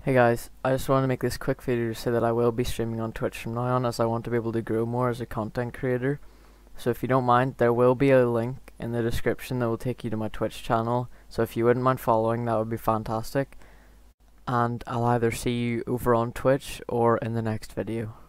Hey guys, I just want to make this quick video to say that I will be streaming on Twitch from now on, as I want to be able to grow more as a content creator. So if you don't mind, there will be a link in the description that will take you to my Twitch channel. So if you wouldn't mind following, that would be fantastic. And I'll either see you over on Twitch or in the next video.